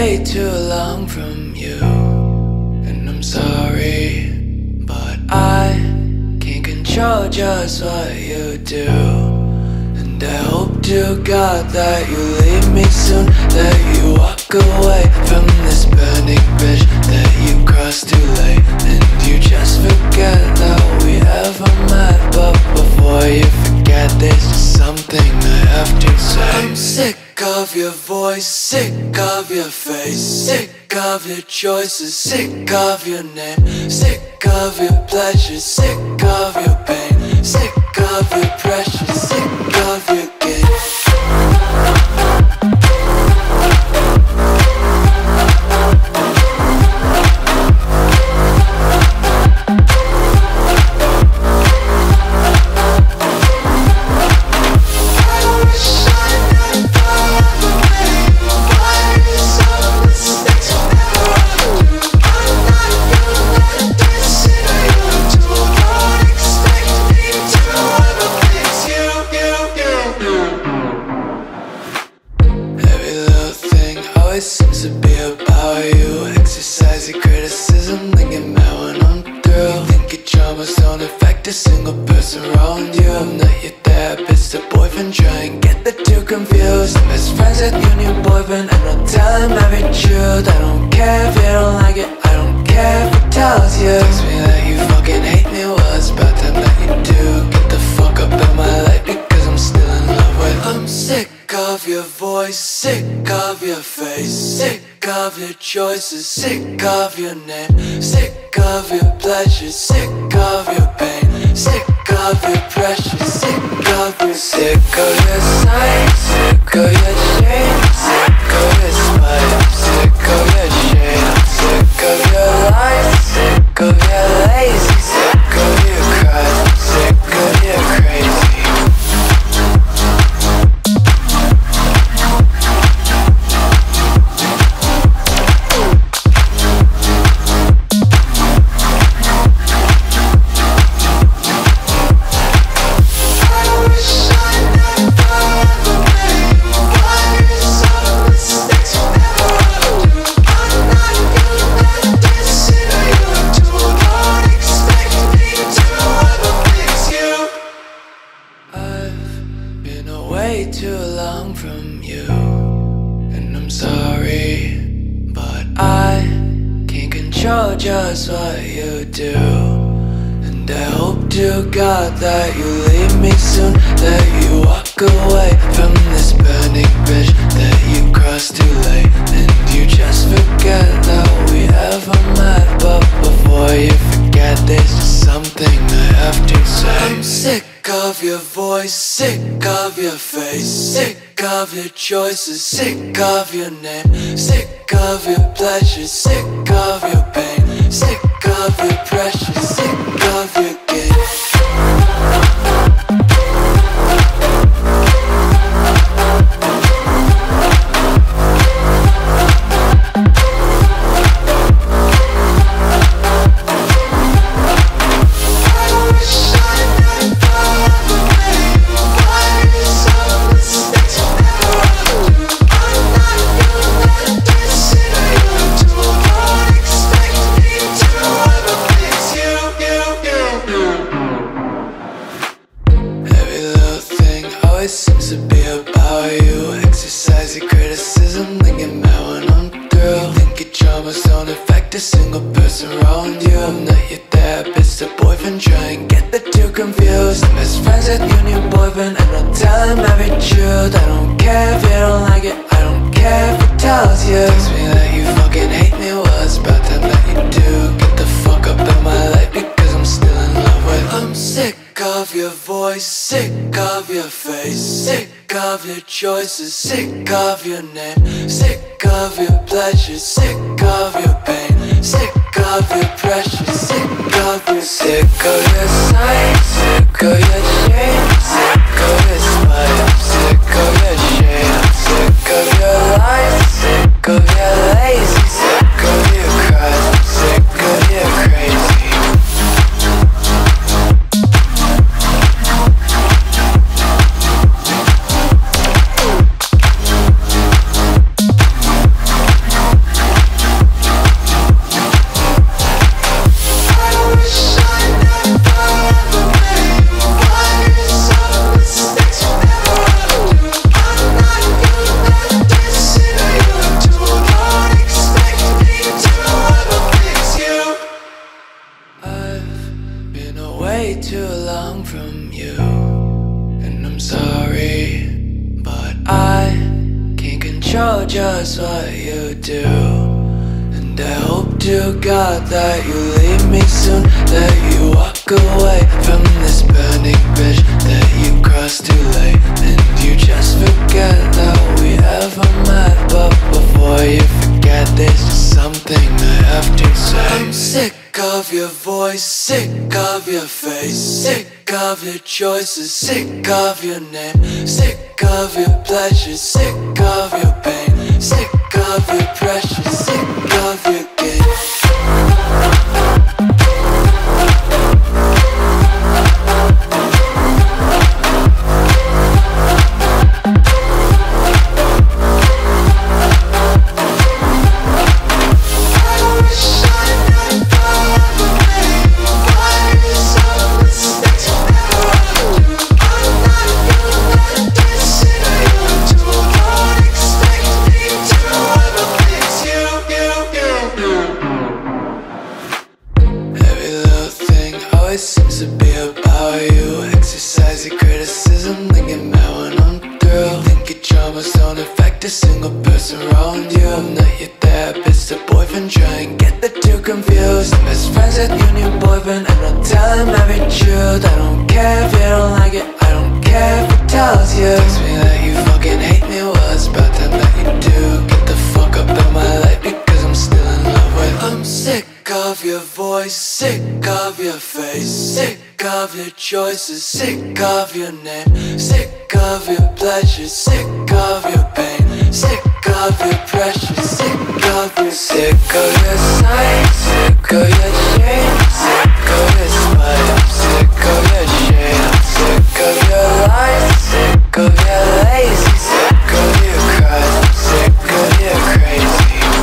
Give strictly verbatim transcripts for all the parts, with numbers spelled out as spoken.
way too long from you, and I'm sorry, but I can't control just what you do. And I hope to God that you leave me soon, that you walk away from this burning bridge that you crossed too late, and you just forget that we ever met. But before you forget, there's just something I have to say. I'm sick of your voice, sick of your face, sick of your choices, sick of your name, sick of your pleasure, sick of your pain, sick of your pressure, sick of your game. It seems to be about you. Exercise your criticism, then get mad when I'm through. Think your traumas don't affect a single person around you. I'm not your therapist or boyfriend, try and get the two confused. I'm best friends with your new boyfriend, and I'll tell him every truth. I don't care if you don't like it, I don't care if he tells you. Text me that you fucking hate me, well it's about time that you do. Get the fuck up in my life because I'm still in love with. I'm sick of your voice, sick of your face, sick of your choices, sick of your name, sick of your pleasure, sick of your pain, sick of your pressure, sick of your sick of your signs, sick of your shame, sick of your spite, sick of your shame, sick of your lies, sick of your lazy, sick of your cries, sick of your crazy. Way too long from you, and I'm sorry, but I can't control just what you do. And I hope to God that you leave me soon, that you walk away from this burning bridge that you crossed too late, and you just forget that we ever met. But before you forget, there's just something I have to say. I'm sick of your voice, sick of your face, sick of your choices, sick of your name, sick of your pleasure, sick of your pain, sick of your pressure, sick of your game. It seems to be about you. Exercise your criticism, then get mad when I'm through. Think your traumas don't affect a single person around you. I'm not your therapist or boyfriend, try and get the two confused. I'm best friends with your new boyfriend, and I'll tell him every truth. I don't care if you don't like it, I don't care if he tells you. Text me that you fucking hate me, well it's about time that you do. Get the fuck up in my life because I'm still in love with. I'm sick of your voice, sick of your face, sick of your choices, sick of your name, sick of your pleasure, sick of your pain, sick of your pressure, sick of your sick of your signs, sick of your shame, sick of your spite, sick of your shame, sick of your lies, sick of your lazy, sick of your cries, sick of your crazy. control just what you do. And I hope to God that you leave me soon, that you walk away from this burning bridge that you crossed too late, and you just forget that we ever met. But before you forget, there's just something I have to say. I'm sick of your voice, sick of your face, sick of your choices, sick of your name, sick of your pleasures, sick of your pain, sick of your pressure, sick of your game. Seems to be about you. Exercise your criticism, then get mad when I'm through. Think your traumas don't affect a single person around you. I'm not your therapist or boyfriend, try and get the two confused. I'm best friends with your new boyfriend, and I'll tell him every truth. I don't care if you don't like it, I don't care if he tells you. Text me that you fucking hate me, well it's about time that you do. Get the fuck up in my life because I'm still in love with. I'm sick of your voice, sick of your face, sick of your choices, sick of your name, sick of your pleasures, sick of your pain, sick of your pressure, sick of your sick of your signs, sick of your shame, sick of your spite, sick of your shame, sick of your lies, sick of your lazy, sick of your cries, sick of your crazy.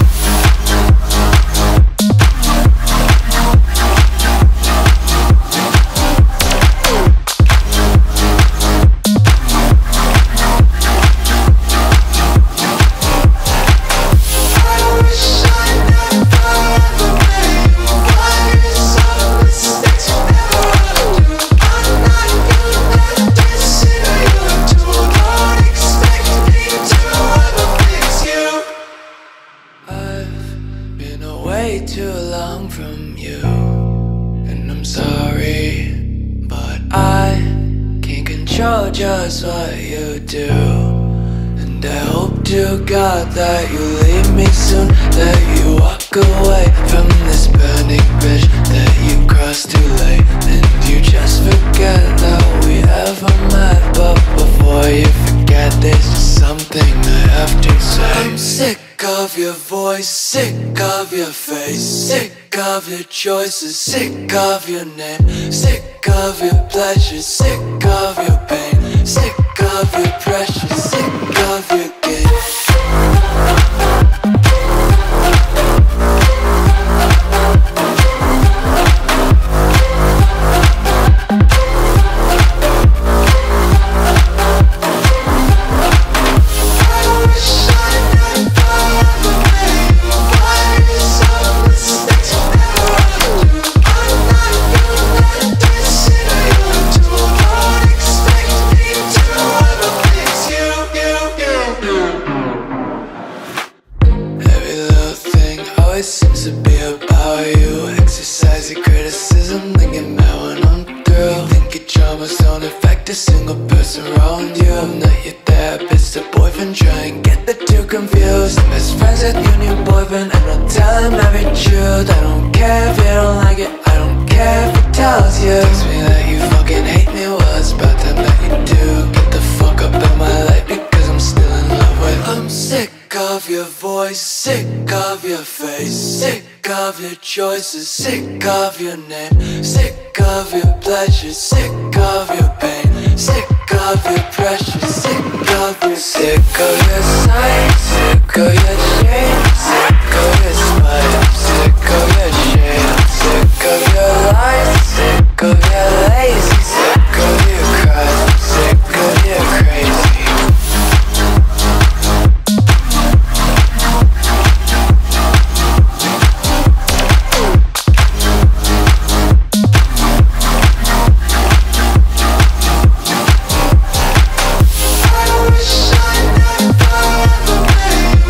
Too long from you, and I'm sorry, but I can't control just what you do. And I hope to God that you leave me soon, that you walk away from this burning bridge that you crossed too late, and you just forget that we ever met. But before you forget, there's just something I have to say. I'm sick of your voice, sick of your face, sick of your choices, sick of your name, sick of your pleasures, sick of your pain, sick of your pressure, sick of your game. Seems to be about you. Exercise your criticism, then get mad when I'm through. Think your traumas don't affect a single person around you. I'm not your therapist or boyfriend, try and get the two confused. I'm best friends with your new boyfriend, and I'll tell him every truth. I don't care if you don't like it, I don't care if he tells you. Text me that you fucking hate me, well it's about time that you do. Get the fuck up in my life because I'm still in love with. I'm sick of your voice, sick of your face, sick of your choices, sick of your name, sick of your pleasures, sick of your pain, sick of your pressure, sick of your sick of your signs, sick of your shame, sick of your spite, sick of your shame, sick of your lies, sick of your lazy, sick of your cries, sick of your crazy. I wish I never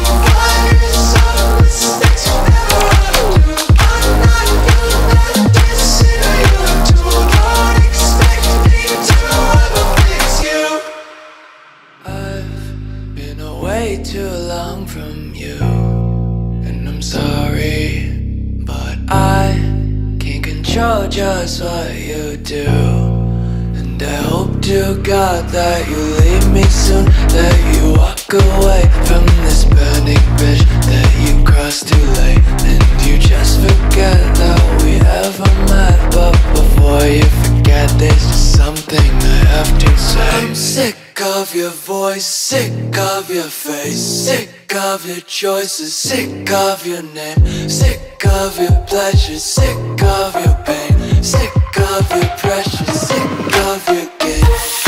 way too long from you, and I'm sorry, but I can't control just what you do. And I hope to God that you leave me soon, that you walk away from this burning bridge that you crossed too late, and you just forget that we ever met. But before you forget, there's just something I have to say. I'm sick of your voice, sick of your face, sick of your choices, sick of your name, sick of your pleasures, sick of your pain, sick of your pressure, sick of your game.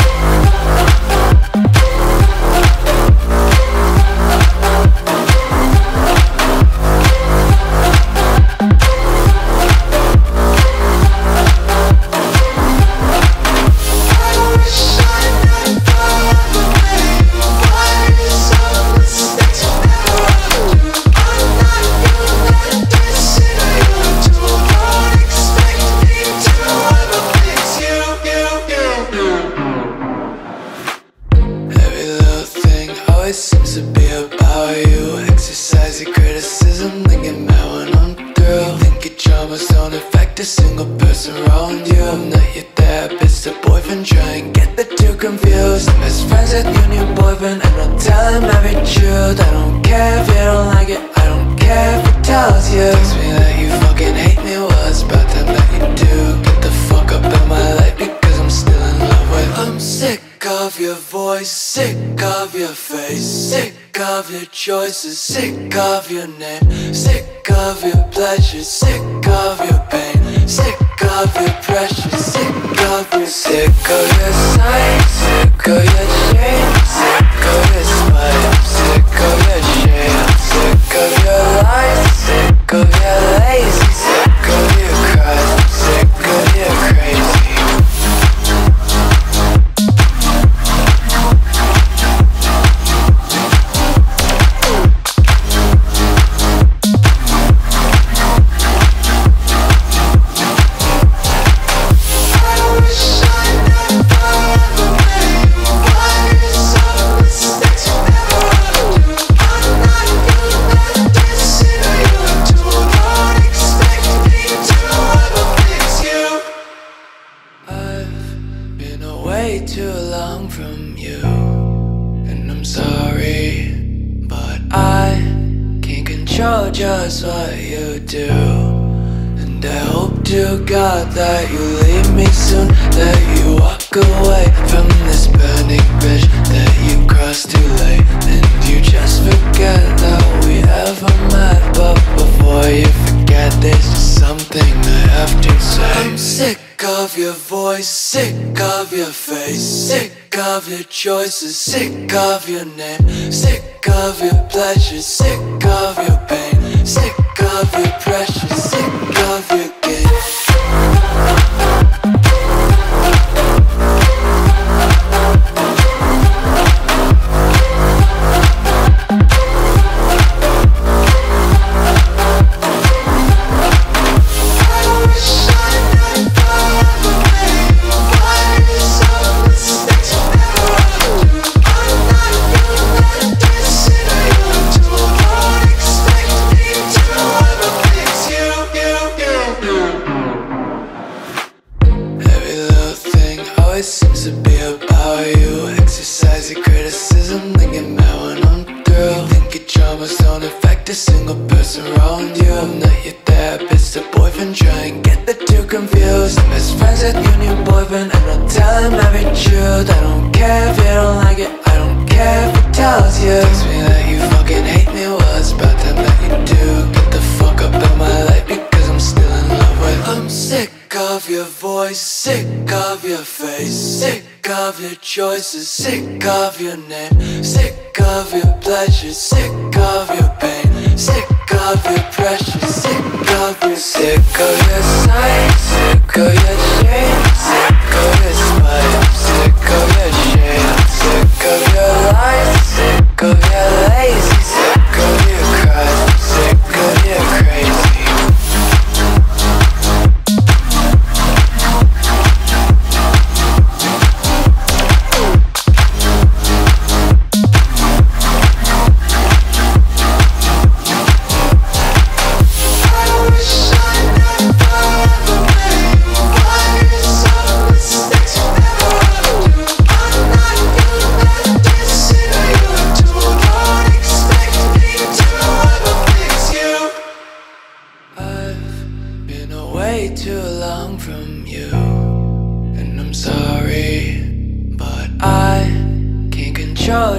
Always seems to be about you. Exercise your criticism, then get mad when I'm through. Think your traumas don't affect a single person around you. I'm not your therapist or boyfriend, try and get the two confused. I'm best friends with your new boyfriend, and I'll tell him every truth. I don't care if you don't like it, I don't care if he tells you. Tells me that you fucking hate me, well it's about time that you do. Get the fuck up in my life because I'm still in love with. I'm sick of your voice, sick of your face, sick of your choices, sick of your name, sick of your pleasures, sick of your pain, sick of your pressure, sick of your sick of your sight, sick of your shame, sick of your spite, sick of your shame, sick of your lies, sick of your lazy, sick of your cries, sick of your crazy. Way too long from you, and I'm sorry, but I can't control just what you do. And I hope to God that you leave me soon, that you walk away from this burning bridge that you crossed too late, and you just forget that we ever met. But before you forget, there's just something I have to say. I'm sick of your voice, sick of your face, sick of your choices, sick of your name, sick of your pleasures, sick of your pain, sick of your pressure, sick of your game. Always seems to be about you. Exercise your criticism, then get mad when I'm through. Think your traumas don't affect a single person around you. I'm not your therapist or boyfriend, try and get the two confused. I'm best friends with your new boyfriend, and I'll tell him every truth. I don't care if you don't like it, I don't care if he tells you. Tells me that you fucking hate me, well it's about time that you do. Get the fuck up in my life because I'm still in love with. I'm sick of your voice, sick of your face, sick of your choices, sick of your name, sick of your pleasures, sick of your pain, sick of your pressure, sick of your sick of your sight, sick of your shame, sick of your spite, sick of your shame, sick of your lies, sick of your lazy, sick of your cries, sick of your crazy.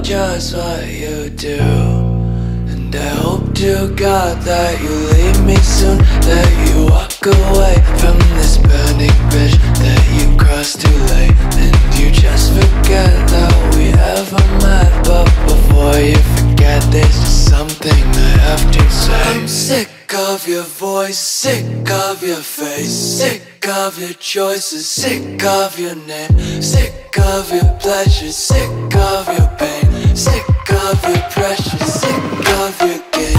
just what you do. And I hope to God that you leave me soon, that you walk away from this burning bridge that you crossed too late, and you just forget that we ever met. But before you forget, there's just something I have to say. I'm sick of your voice, sick of your face, sick of your choices, sick of your name, sick of your pleasure, sick of your pain, sick of your pressure, sick of your game.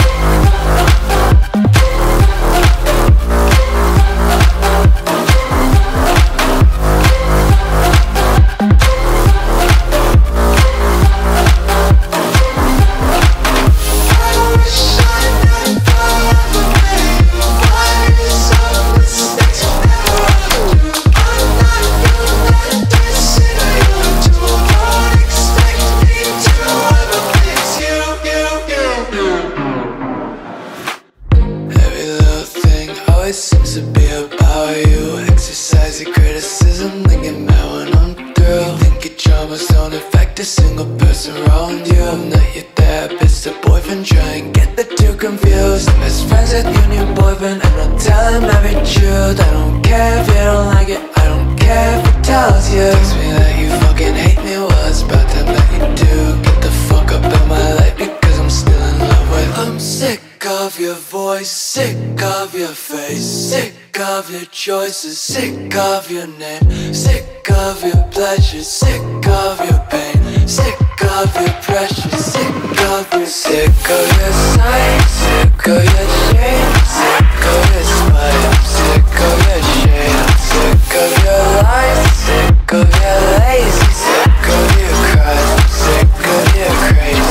Always seems to be about you. Exercise your criticism, then get mad when I'm through. Think your traumas don't affect a single person around you. I'm not your therapist or boyfriend, try and get the two confused. I'm best friends with your new boyfriend, and I'll tell him every truth. I don't care if you don't like it, I don't care if he tells you. Text me that you fucking hate me, well it's about time that you do. Get the fuck up in my life because I'm still in love with. I'm sick of your voice, sick of your face, sick of your choices, sick of your name, sick of your pleasure, sick of your pain, sick of your pressure, sick of your sick of your signs, sick of your shame, sick of your spite, sick of your shame, sick of your lies, sick of your lazy, sick of your cries, sick of your crazy.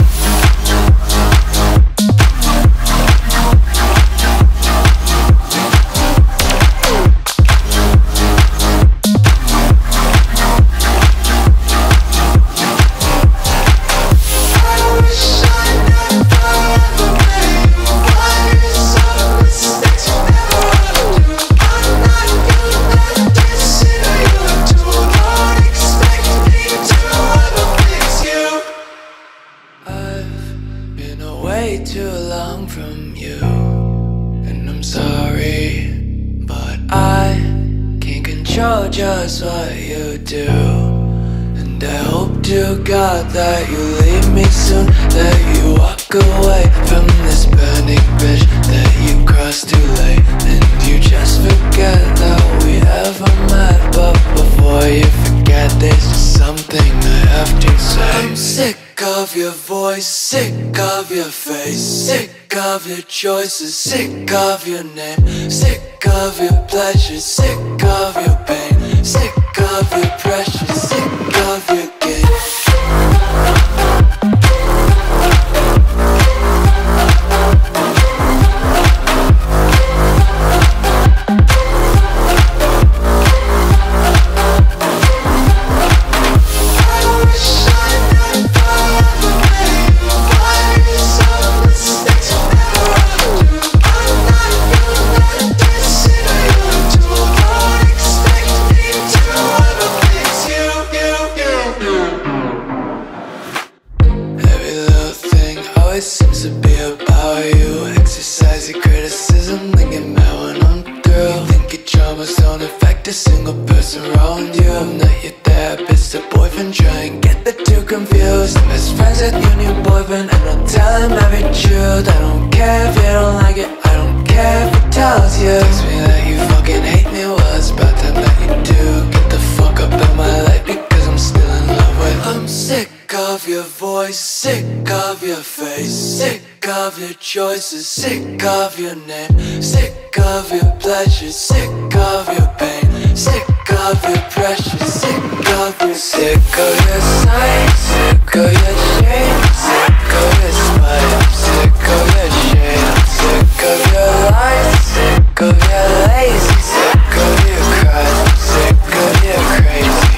Way too long from you, and I'm sorry, but I can't control just what you do. And I hope to God that you leave me soon, that you walk away from this burning bridge that you crossed too late, and you just forget that we ever met. But before you forget, there's just something I have to say. I'm sick of your voice, sick of your face, sick of your choices, sick of your name, sick of your pleasure, sick of your pain, sick of your pressure, sick of your game. Always seems to be about you. Exercise your criticism, then get mad when I'm through. Think your traumas don't affect a single person around you. I'm not your therapist or boyfriend, try and get the two confused. I'm best friends with your new boyfriend, and I'll tell him every truth. I don't care if you don't like it, I don't care if he tells you. Text me that you fucking hate me, well it's about time that you do. Get the fuck up in my life because I'm still in love with. I'm sick of your voice, sick of your face, sick of your choices, sick of your name, sick of your pleasure, sick of your pain, sick of your pressure, sick of your sick of your signs, sick of your shame, sick of your spite, sick of your shame, sick of your lies, sick of your lazy, sick of your cries, sick of your crazy.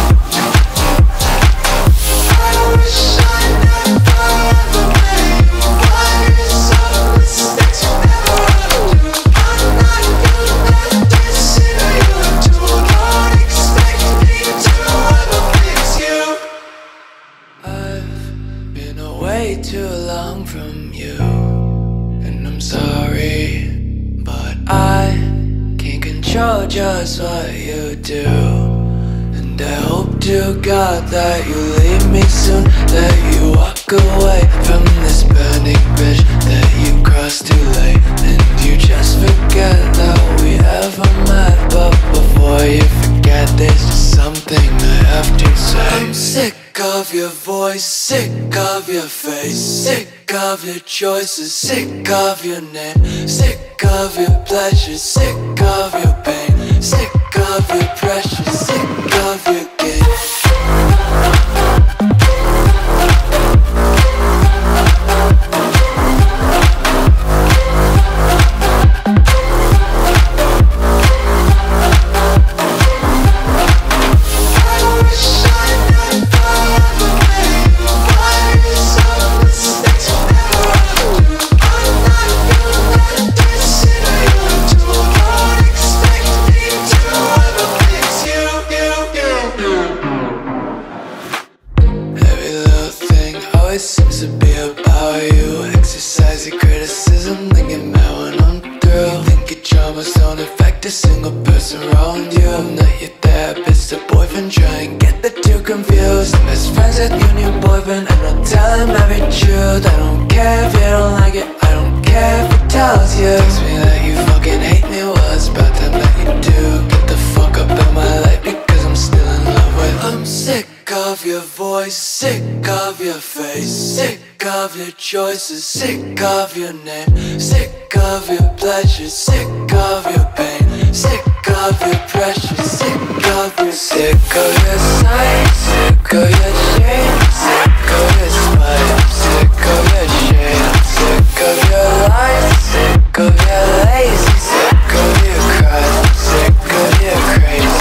I wish I never just what you do. And I hope to God that you leave me soon, that you walk away from this burning bridge that you crossed too late, and you just forget that we ever met. But before you forget, there's just something I have to say. I'm sick of your voice, sick of your face, sick of your choices, sick of your name, sick of your pleasure, sick of your pain, sick of your pressure, sick of your game. Seems to be about you. Exercise your criticism, then get mad when I'm through. You think your traumas don't affect a single person around you. I'm not your therapist or boyfriend, try and get the two confused. I'm best friends with your new boyfriend, and I'll tell him every truth. I don't care if you don't like it, I don't care if he tells you. Tells me that you fucking hate me, well it's about time that you do. Get the fuck up in my life because I'm still in love with. I'm sick of your voice, sick of your face, sick of your choices, sick of your name, sick of your pleasure, sick of your pain, sick of your pressure, sick of your sick of your sight, sick of your shame, sick of your spite, sick of your shame, sick of your lies, sick of your lazy, sick of your cries, sick of your crazy.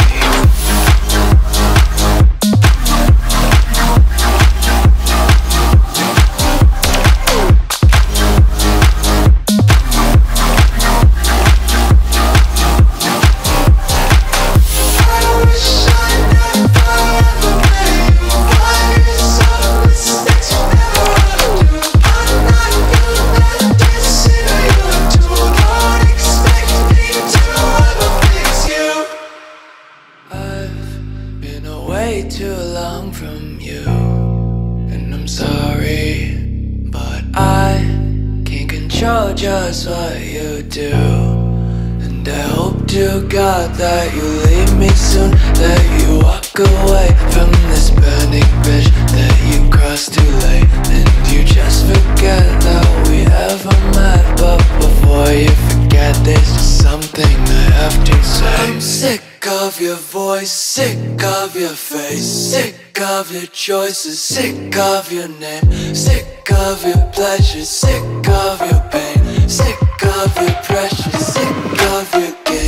Too long from you, and I'm sorry, but I can't control just what you do. And I hope to God that you leave me soon, that you walk away from this burning bridge that you crossed too late, and you just forget that we ever met. But before you forget, there's just something I have to say. I'm sick of your voice, sick of your face, sick of your choices, sick of your name, sick of your pleasure, sick of your pain, sick of your pressure, sick of your game.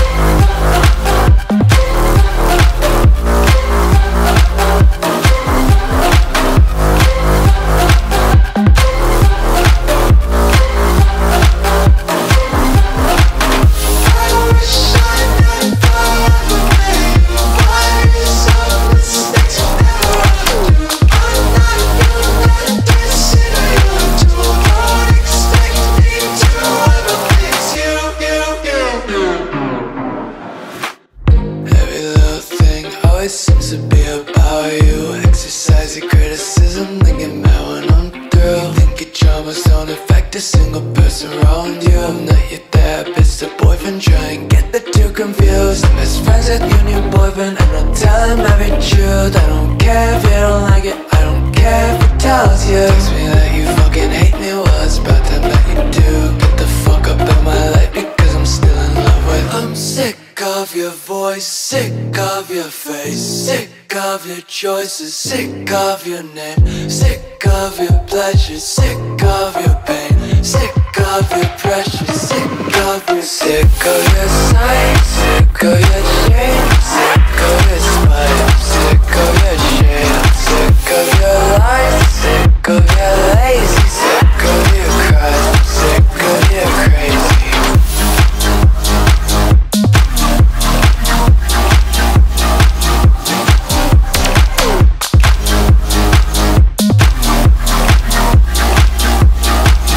Seems to be about you. Exercise your criticism, then get mad when I'm through. You think your traumas don't affect a single person around you. I'm not your therapist or boyfriend, try and get the two confused. I'm best friends with your new boyfriend, and I'll tell him every truth. I don't care if you don't like it, I don't care if he tells you. Tells me that you fucking hate me, well it's about time that you do. Get the fuck up in my life because I'm still in love with. I'm sick of your voice, sick of your face, sick of your choices, sick of your name, sick of your pleasure, sick of your pain, sick of your pressure, sick of your sick of your sight, sick of your shame, sick of your spite, sick of your shame, sick of your lies, sick of your lazy, sick of your cries, sick of your crazy.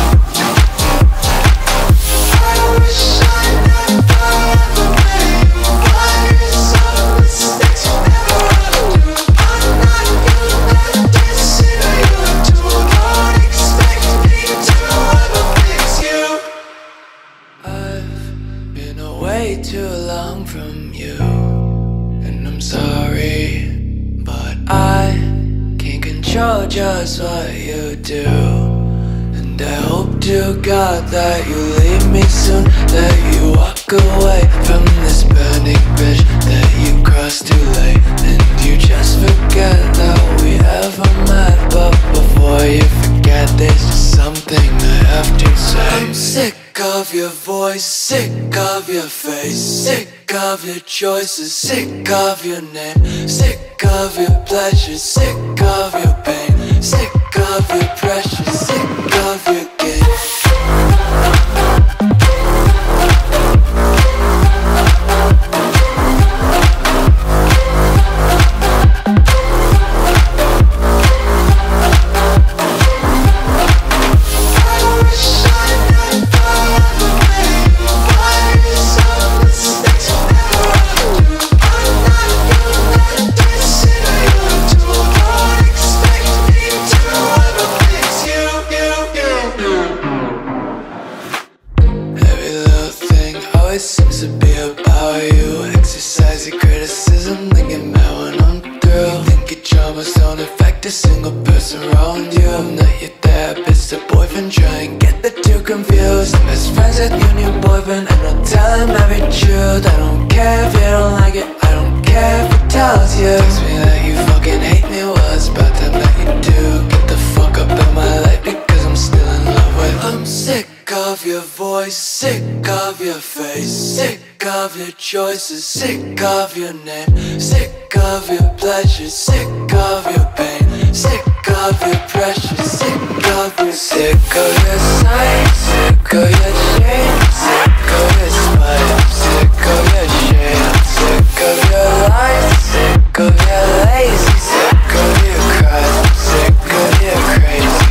I wish I never way too long from you. And I'm sorry, but I can't control just what you do. And I hope to God that you leave me soon, that you walk away from this burning bridge that you crossed too late, and you just forget that we ever met. But before you forget, there's just something I have to say. I'm sick of your voice, sick of your face, sick of your choices, sick of your name, sick of your pleasures, sick of your pain, sick of your pressure, sick of your game. Seems to be about you. Exercise your criticism, then get mad when I'm through. Think your traumas don't affect a single person around you. I'm not your therapist or boyfriend, try and get the two confused. I'm best friends with your new boyfriend, and I'll tell him every truth. I don't care if you don't like it, I don't care if he tells you. Tells me that you fucking hate me, well it's about time that you do. Get the fuck up in my life because I'm still in love with. I'm sick of your voice, sick of your face, sick of your choices, sick of your name, sick of your pleasures, sick of your pain, sick of your pressure, sick of your sick of your sight, sick of your shame, sick of your spite, sick of your shame, sick of your lies, sick of your lazy, sick of your cries, sick of your crazy.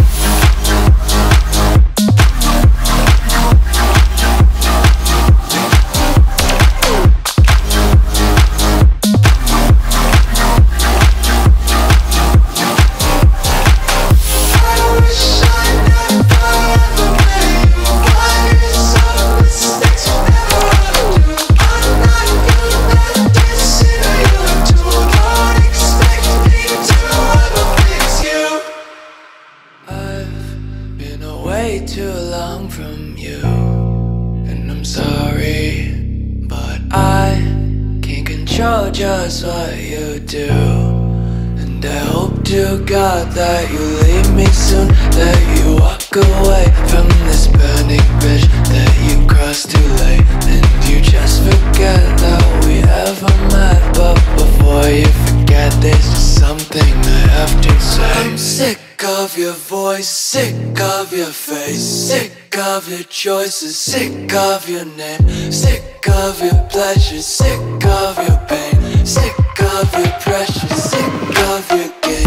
Too long from you, and I'm sorry, but I can't control just what you do. And I hope to God that you leave me soon, that you walk away from this burning bridge that you crossed too late, and you just forget that we ever met. But before you forget, there's just something I have to say. I'm sick of your voice, sick of your face, sick of your choices, sick of your name, sick of your pleasures, sick of your pain, sick of your pressure, sick of your game.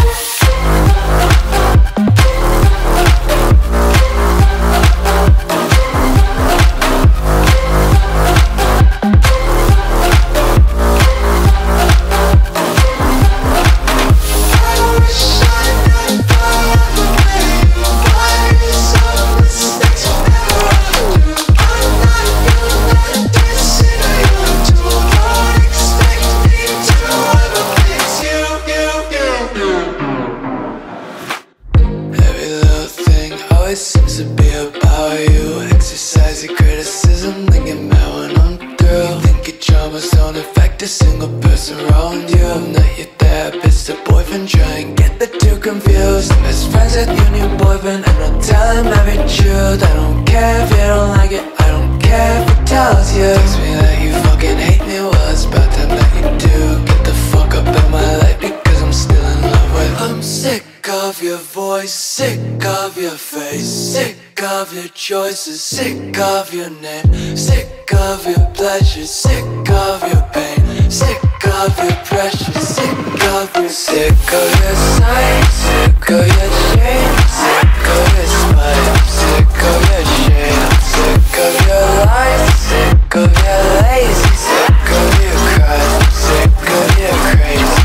Always seems to be about you. Exercise your criticism, then get mad when I'm through. Think your traumas don't affect a single person around you. I'm not your therapist or boyfriend, try and get the two confused. I'm best friends with your new boyfriend, and I'll tell him every truth. I don't care if you don't like it, I don't care if he tells you. Tells me that you fucking hate me, well it's about time that you do. Get the fuck up in my life because I'm still in love with. I'm sick of your voice, sick of your face, sick of your choices, sick of your name, sick of your pleasures, sick of your pain, sick of your pressure, sick of your sick of your sight, sick of your shame, sick of your spite, sick of your shame, sick of your lies, sick of your lazy, sick of your cries, sick of your crazy.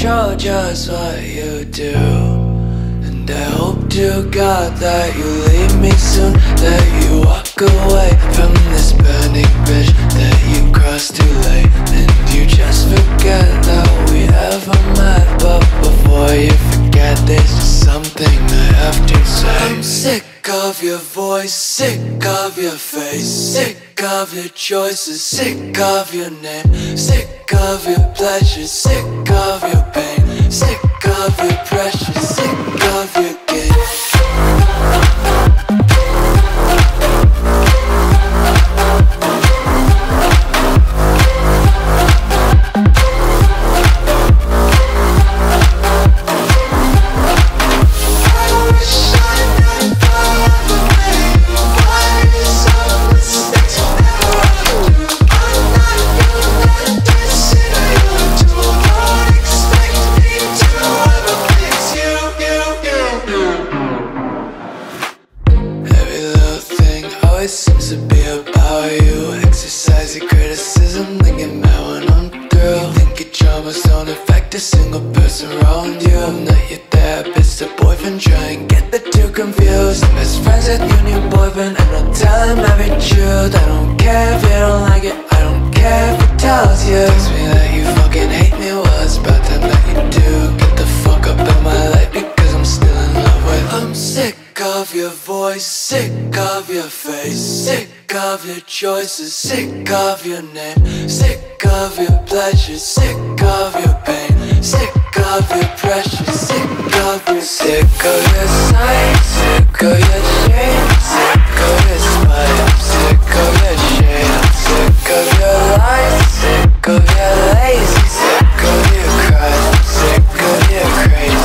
control just what you do. And I hope to God that you leave me soon, that you walk away from this burning bridge that you crossed too late, and you just forget that we ever met. But before you forget, there's just something I have to say. I'm sick of your voice, sick of your face, sick of your choices, sick of your name, sick of your pleasure, sick of your pain, sick of your pressure, sick of your game. It seems to be about you. Exercise your criticism, then get mad when I'm through. Think your traumas don't affect a single person around you. I'm not your therapist or boyfriend, try and get the two confused. I'm best friends with your new boyfriend, and I'll tell him every truth. I don't care if you don't like it, I don't care if he tells you. Tells me that you fucking hate me, well it's about time that you do. Get the fuck up in my life because I'm still in love with. I'm sick of your voice, sick of your face, sick of your choices, sick of your name, sick of your pleasure, sick of your pain, sick of your pressure, sick of your sick of your sight, sick of your shame, sick of your spite, sick of your shame, sick of your lies, sick of your lazy, sick of your cries, sick of your crazy.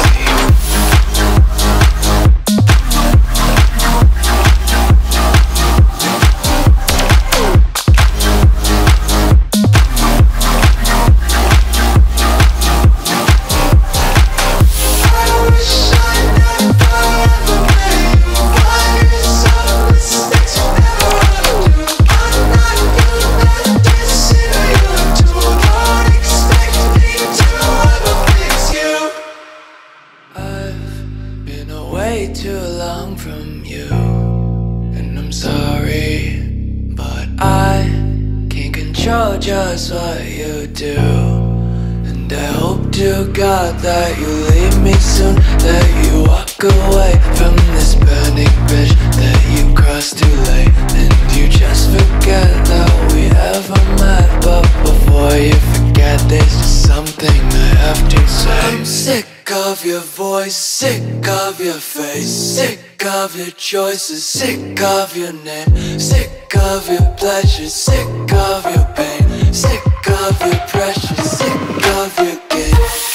Way too long from you, and I'm sorry, but I can't control just what you do. And I hope to God that you leave me soon, that you walk away from this burning bridge that you crossed too late, and you just forget that we ever met. But before you forget, there's just something I have to say. I'm sick of your voice, sick of your face, sick of your choices, sick of your name, sick of your pleasure, sick of your pain, sick of your pressure, sick of your game.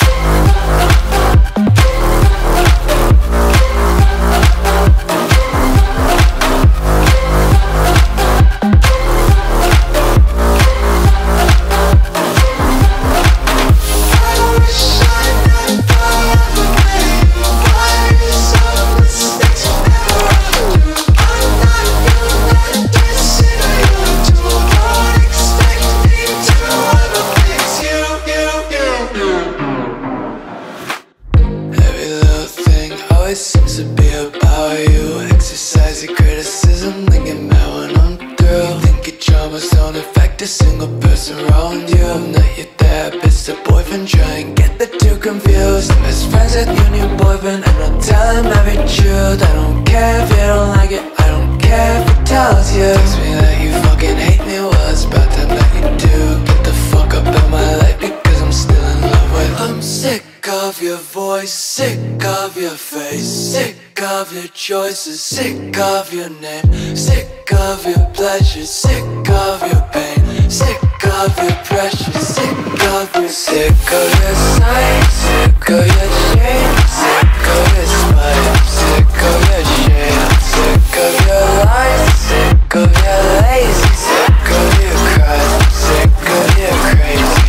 It seems to be about you. Exercise your criticism, then get mad when I'm through. Think your traumas don't affect a single person around you. I'm not your therapist or boyfriend, try and get the two confused. I'm best friends with your new boyfriend, and I'll tell him every truth. I don't care if you don't like it, I don't care if he tells you. Tells me that you fucking hate me, well it's about time that you do. Get the fuck up in my life because I'm still in love with. I'm sick of your voice, sick of your face, sick of your choices, sick of your name, sick of your pleasure, sick of your pain, sick of your pressure, sick of your sick of your sight, sick of your shame, sick of your spite, sick of your shame, sick of your lies, sick of your lazy, sick of your cries, sick of your crazy.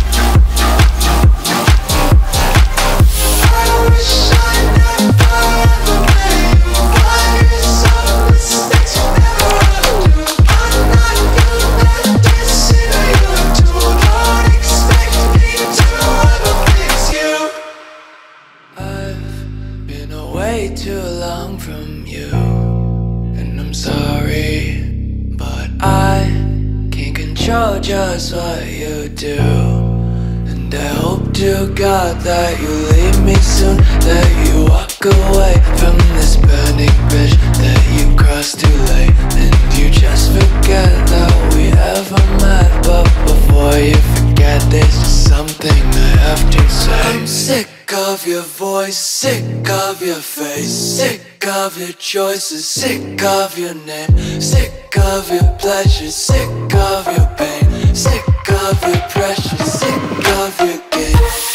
I wish I never way too long from you. And I'm sorry, but I can't control just what you do. And I hope to God that you leave me soon, that you walk away from this burning bridge that you crossed too late, and you just forget that we ever met. But before you forget, there's just something I have to say. I'm sick of your voice, sick of your face, sick of your choices, sick of your name, sick of your pleasure, sick of your pain, sick of your pressure, sick of your game.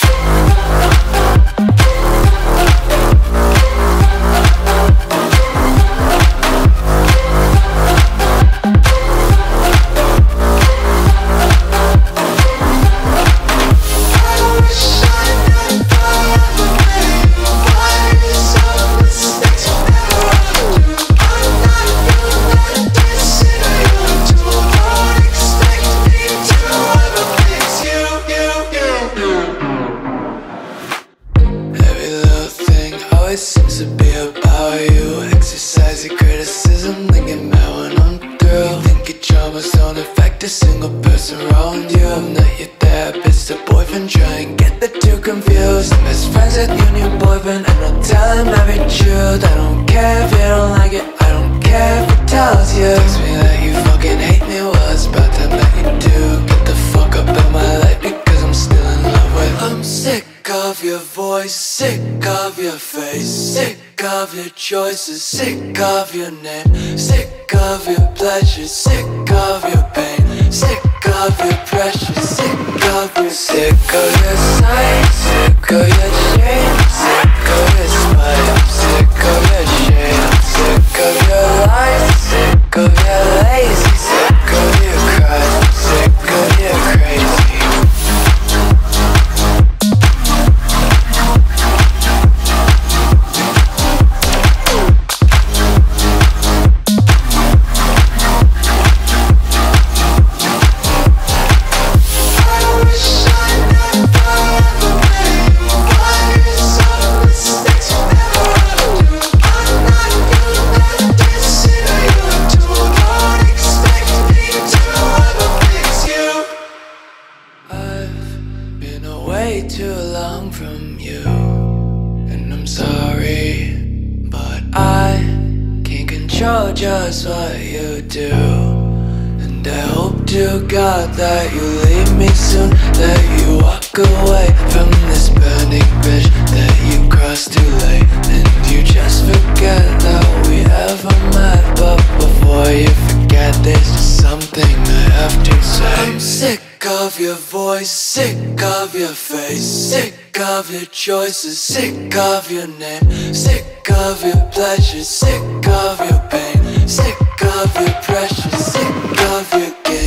Seems to be about you. Exercise your criticism, then get mad when I'm through. You think your traumas don't affect a single person around you. I'm not your therapist or boyfriend, try and get the two confused. I'm best friends with your new boyfriend, and I'll tell him every truth. I don't care if you don't like it, I don't care if he tells you. Tells me that you fucking hate me, well it's about time that you do. Get the fuck up in my life because I'm still in love with. I'm sick of your voice, sick of your face, sick of your choices, sick of your name, sick of your pleasure, sick of your pain, sick of your pressure, sick of your sick of your sight, sick of your shame, sick of your spite, sick of your shame, sick of your lies, sick of your lazy, sick of your cries, sick of your crazy. Way too long from you, and I'm sorry, but I can't control just what you do. And I hope to God that you leave me soon, that you walk away from this burning bridge that you crossed too late, and you just forget that we ever met. But before you forget, there's just something I have to say. I'm sick of your voice, sick of your face, sick of your choices, sick of your name, sick of your pleasure, sick of your pain, sick of your pressure, sick of your game.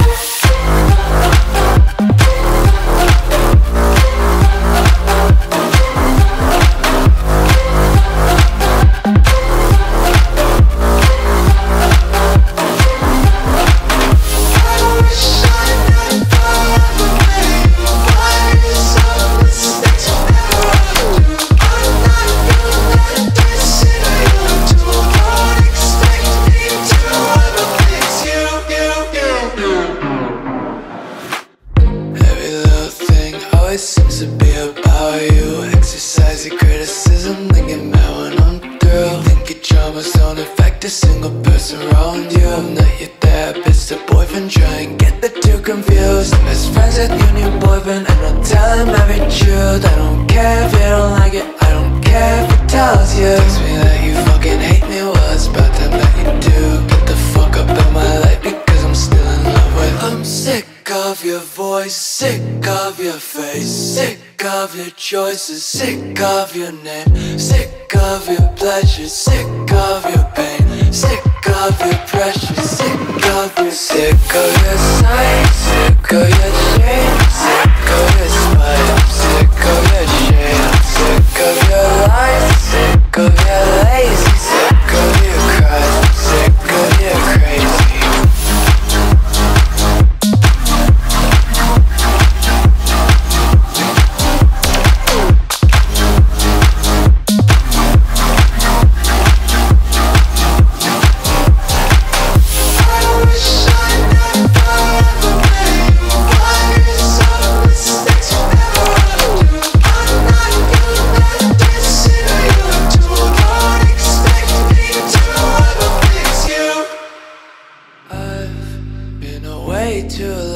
Seems to be about you. Exercise your criticism, then get mad when I'm through. You think your traumas don't affect a single person around you. I'm not your therapist or boyfriend, try and get the two confused. I'm best friends with your new boyfriend, and I'll tell him every truth. I don't care if you don't like it, I don't care if he tells you. Tells me that you fucking hate me, well it's about time that you do. Get the fuck up in my life because I'm still in love with. I'm sick of your voice, sick of your face, sick of your choices, sick of your name, sick of your pleasure, sick of your pain, sick of your pressure, sick of your sick of your sight, sick of your shame, sick of your spite, sick of your shame, sick of your lies, sick of your lazy, sick of your cries, sick of your crazy.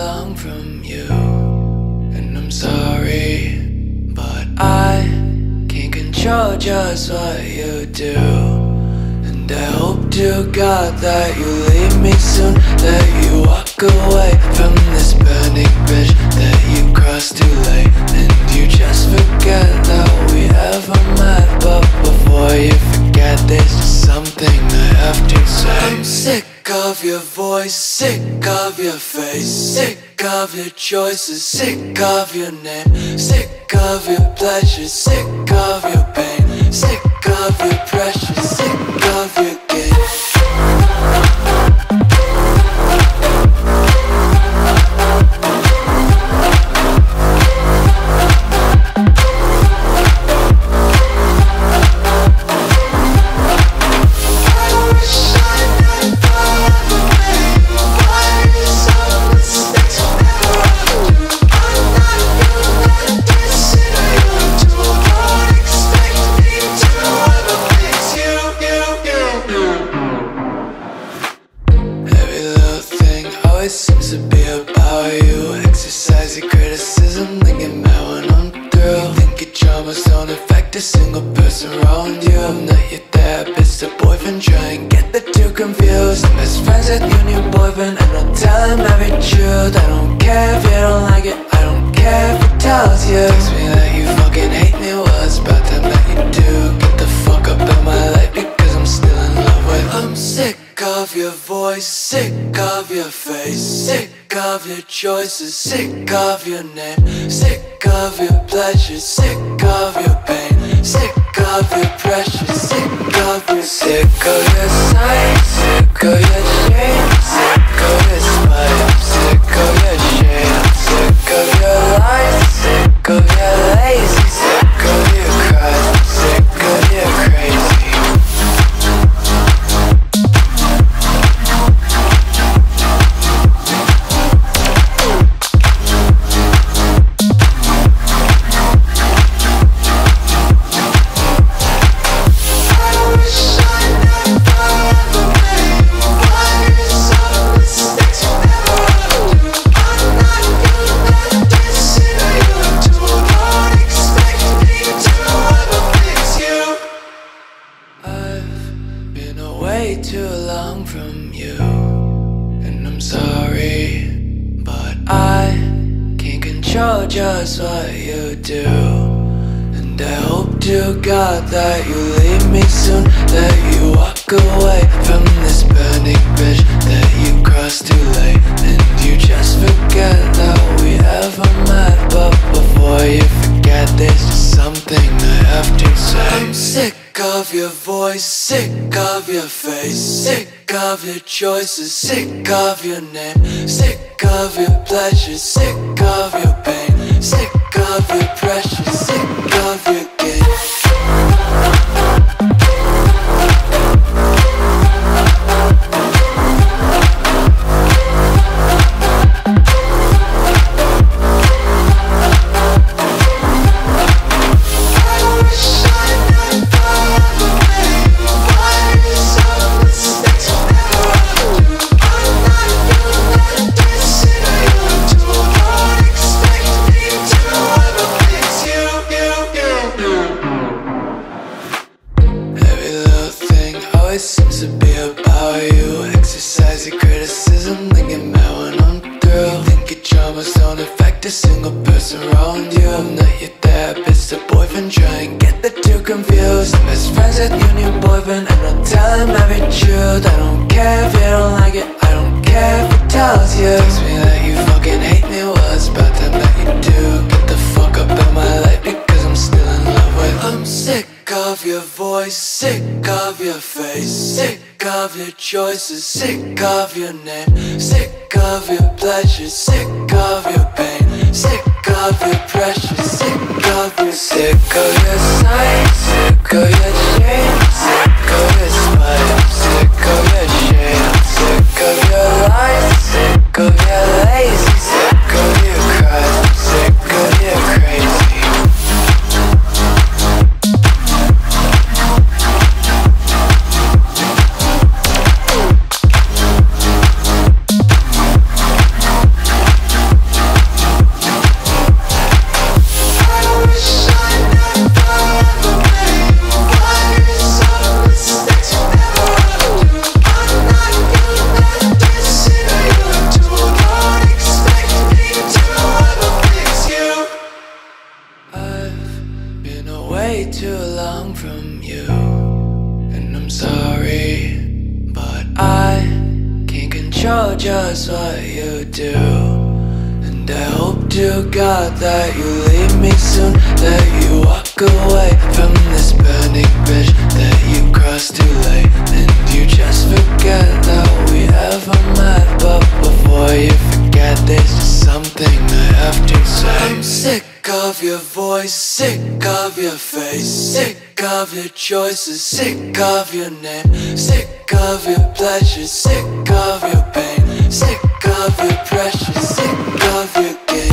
along from you. And I'm sorry, but I can't control just what you do. And I hope to God that you leave me soon, that you walk away from this burning bridge that you crossed too late, and you just forget that we ever met. But before you forget, there's just something I have to say. I'm sick of your voice, sick of your face, sick of your choices, sick of your name, sick of your pleasures, sick of your pain, sick of your pressure, sick of your game. Always seems to be about you. Exercise your criticism, then get mad when I'm through. Think your traumas don't affect a single person around you. I'm not your therapist or boyfriend, try and get the two confused. I'm best friends with your new boyfriend, and I'll tell him every truth. I don't care if you don't like it, I don't care if he tells you. Tells me that you fucking hate me, well it's about time that you do. Get the fuck up in my life because I'm still in love with. I'm sick of your voice, sick of your face, sick of your choices, sick of your name, sick of your pleasures, sick of your pain, sick of your pressure, sick of your sick of your sight, sick of your shame, sick of your spite, sick of your shame, sick of your lies, sick of your lazy, sick of your cries, sick of your crazy. Too long from you, and I'm sorry, but I can't control just what you do. And I hope to God that you leave me soon, that you walk away from this burning bridge that you crossed too late, and you just forget that we ever met. But before you forget, there's just something I have to say. I'm sick of your voice, sick of your face, sick of your choices, sick of your name, sick of your pleasures, sick of your pain, sick of your pressure, sick of your game. Always seems to be about you. Exercise your criticism, then get mad when I'm through. Think your traumas don't affect a single person around you. I'm not your therapist or boyfriend, try and get the two confused. I'm best friends with your new boyfriend, and I'll tell him every truth. I don't care if you don't like it, I don't care if he tells you. Tells me that you fucking hate me, well it's about time that you do. Get the fuck up in my life because I'm still in love with. I'm sick of your voice, sick of your face, sick of your choices, sick of your name, sick of your pleasures, sick of your pain, sick of your pressure, sick of your sick of your sight, sick of your shame, sick of your spite, sick of your shame, sick of your lies, sick of your lazy, sick of your cries, sick of your crazy. just what you do. And I hope to God that you leave me soon, that you walk away from this burning bridge that you crossed too late, and you just forget that we ever met. But before you forget, there's just something I have to say. I'm sick of your voice, sick of your face, sick of your choices, sick of your name, sick of your pleasure, sick of your pain, sick of your pressure, sick of your game.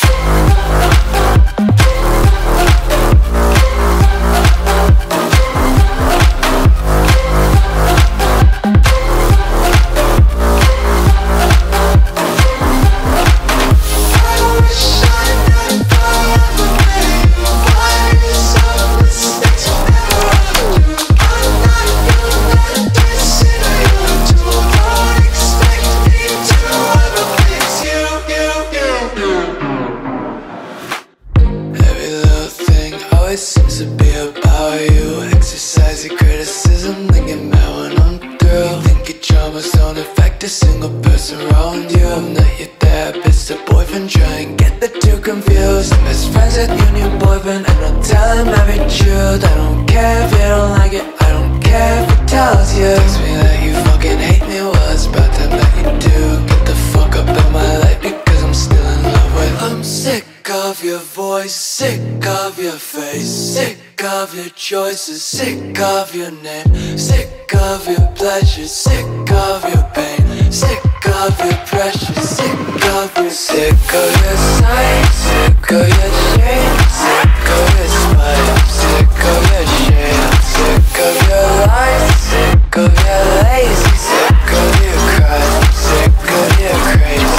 Always seems to be about you. Exercise your criticism, then get mad when I'm through. Think your traumas don't affect a single person around you. I'm not your therapist or boyfriend, try and get the two confused. I'm best friends with your new boyfriend, and I'll tell him every truth. I don't care if you don't like it, I don't care if he tells you. Tells me that you fucking hate me, well it's about time that you do. Get the fuck up in my life because I'm still in love with. I'm sick of your voice, sick of your face, sick of your choices, sick of your name, sick of your pleasure, sick of your pain, sick of your pressure, sick of your sick of your sight, sick of your shame, sick of your spite, sick of your shame, sick of your lies, sick of your lazy, sick of your cries, sick of your crazy.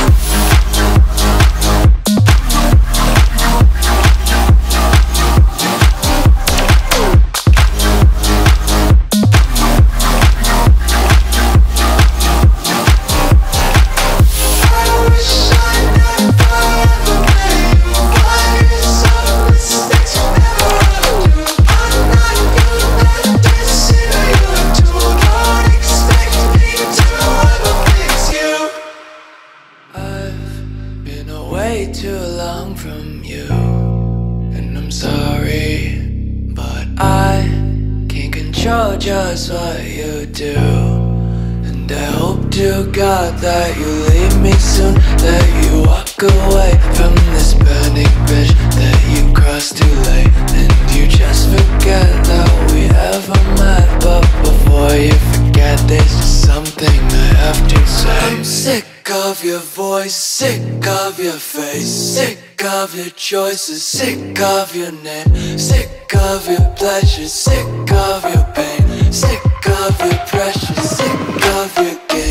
Way too long from you, and I'm sorry, but I can't control just what you do. And I hope to God that you leave me soon, that you walk away from this burning bridge that you crossed too late, and you just forget that we ever met. But before you forget, there's just something I have to say. I'm sick of your voice, sick of your face, sick of your choices, sick of your name, sick of your pleasure, sick of your pain, sick of your pressure, sick of your game.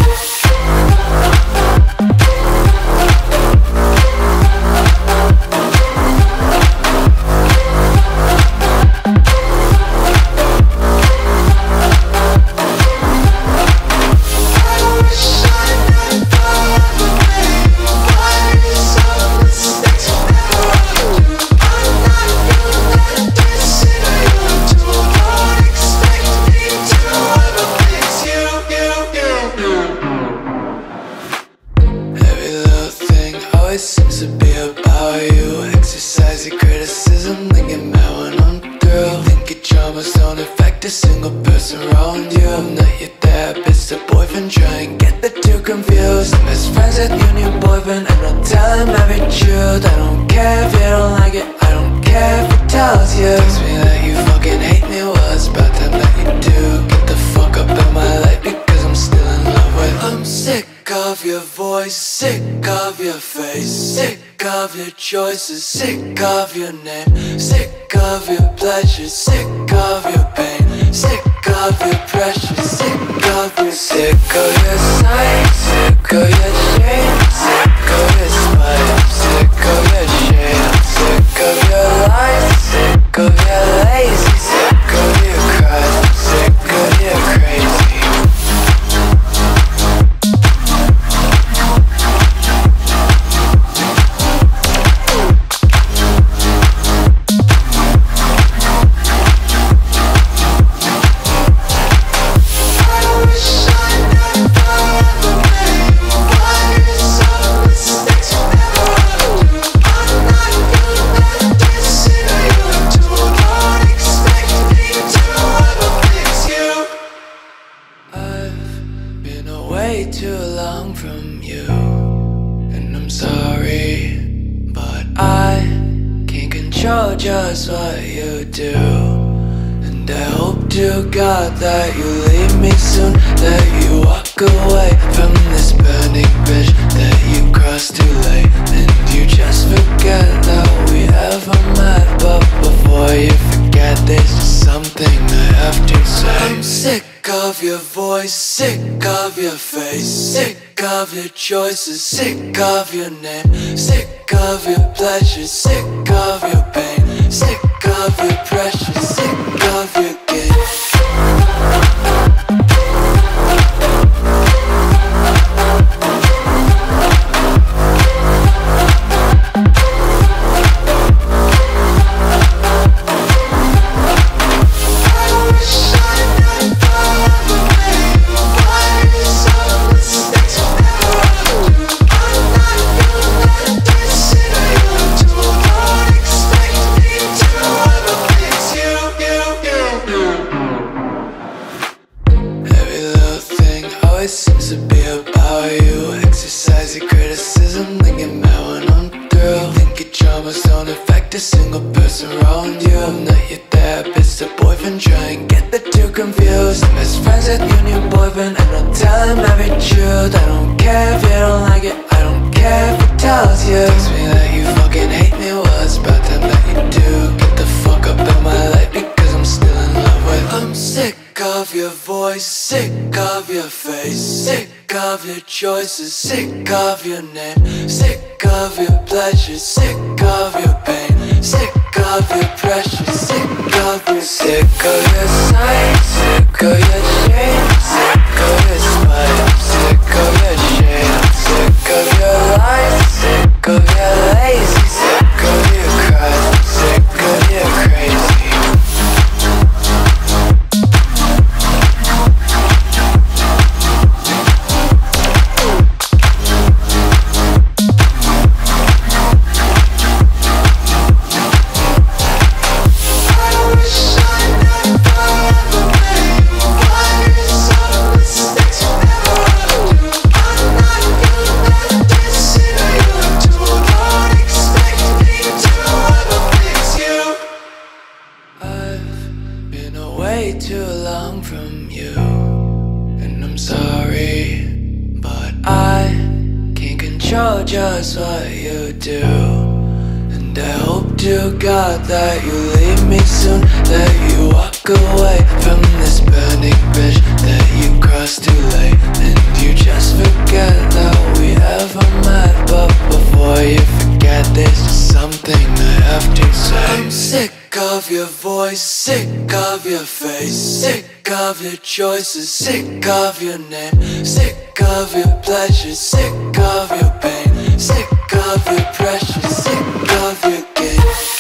Always seems to be about you. Exercise your criticism, then get mad when I'm through. Think your traumas don't affect a single person around you. I'm not your therapist or boyfriend, try and get the two confused. I'm best friends with your new boyfriend, and I'll tell him every truth. I don't care if you don't like it, I don't care if he tells you. Tells me that you fucking hate me, well it's about time that you do. Get the fuck up in my life because I'm still in love with. I'm sick of your voice, sick of your face, sick of your choices, sick of your name, sick of your pleasure, sick of your pain, sick of your pressure, sick of your sick of your sight, sick of your shame, sick of your spite, sick of your shame, sick of your lies, sick of your lazy, sick of your cries, sick of your crazy. I wish I never way too long from you. And I'm sorry, but I can't control just what you do. And I hope to God that you leave me soon, that you walk away from this burning bridge that you crossed too late, and you just forget that we ever met. But before you forget, there's just something I have to say. I'm sick of your voice, sick of your face, sick of your choices, sick of your name, sick of your pleasure, sick of your pain, sick of your pressure, sick of your game. Seems to be about you. Exercise your criticism, then get mad when I'm through. You think your traumas don't affect a single person around you. I'm not your therapist or boyfriend, try and get the two confused. I'm best friends with your new boyfriend, and I'll tell him every truth. I don't care if you don't like it, I don't care if he tells you. Tells me that you fucking hate me, well it's about time that you do. Get the fuck up in my life because I'm still in love with. I'm sick of your voice, sick of your face, sick of your choices, sick of your name, sick of your pleasure, sick of your pain, sick of your pressure, sick of your sick of your sight, sick of your shame, sick of your spite, sick of your shame, sick of your lies, sick of your lazy, sick of your cries, sick of your crazy. Way too long from you, and I'm sorry, but I can't control just what you do. And I hope to God that you leave me soon, that you walk away from this burning bridge that you crossed too late, and you just forget that we ever met. But before you forget, there's just something I have to say. I'm sick of your voice, sick of your face, sick of your choices, sick of your name, sick of your pleasure, sick of your pain, sick of your pressure, sick of your game.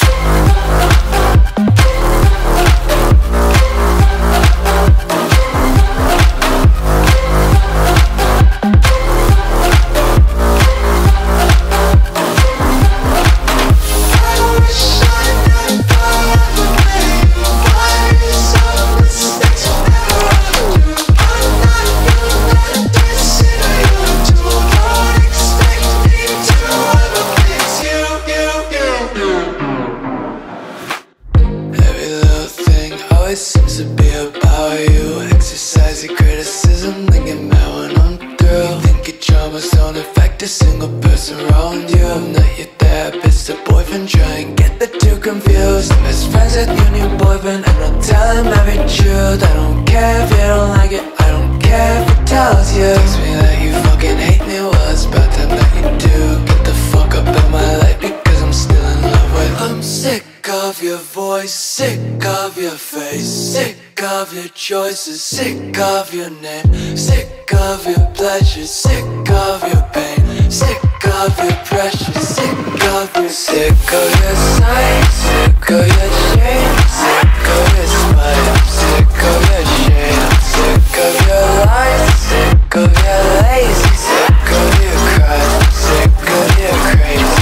It seems to be about you. Exercise your criticism, then get mad when I'm through. You think your traumas don't affect a single person around you. I'm not your therapist or boyfriend, try and get the two confused. I'm best friends with your new boyfriend, and I'll tell him every truth. I don't care if you don't like it, I don't care if he tells you. Tells me that you fucking hate me, well it's about time that you do. Get the fuck up in my life because I'm still in love with. I'm sick of your voice, sick of your face, sick of your choices, sick of your name, sick of your pleasure, sick of your pain, sick of your pressure, sick of your sick of your sight, sick of your shame, sick of your spite, sick of your shame, sick of your lies, sick of your lazy, sick of your cries, sick of your crazy.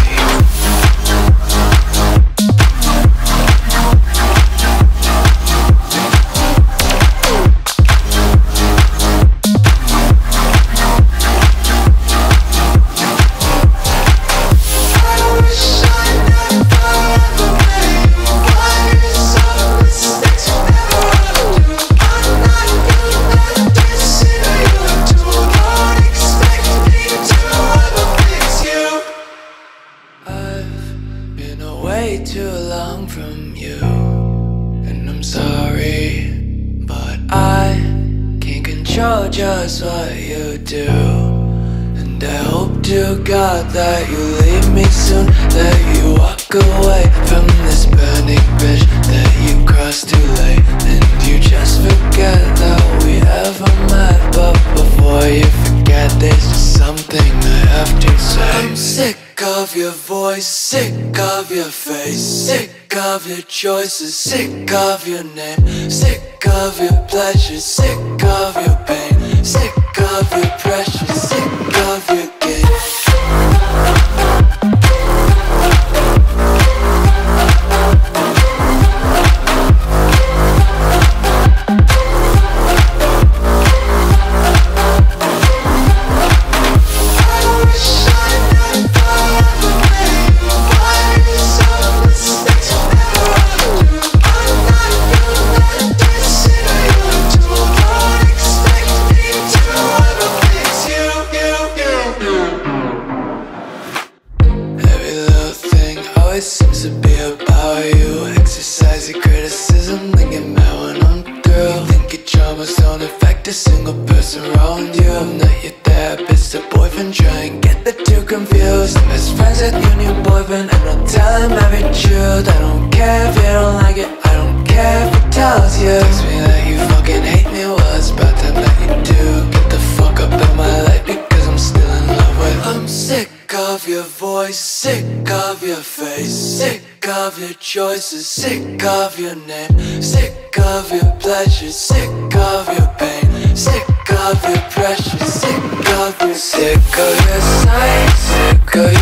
control just what you do. And I hope to God that you leave me soon, that you walk away from this burning bridge that you crossed too late, and you just forget that we ever met. But before you forget, there's just something I have to say. I'm sick of your voice, sick of your face, sick of your choices, sick of your name, sick of your pleasures, sick of your pain, sick of your pressure, sick of your game. Always seems to be about you. Exercise your criticism, then get mad when I'm through. Think your traumas don't affect a single person around you. I'm not your therapist or boyfriend, try and get the two confused. I'm best friends with your new boyfriend, and I'll tell him every truth. I don't care if you don't like it, I don't care if he tells you. Tells me that you fucking hate me, well it's about time that you do. Get the fuck up in my life because I'm still in love with. I'm sick of your voice, sick of your face, sick of your choices, sick of your name, sick of your pleasures, sick of your pain, sick of your pressure, sick of your, sick of your sight, sick of your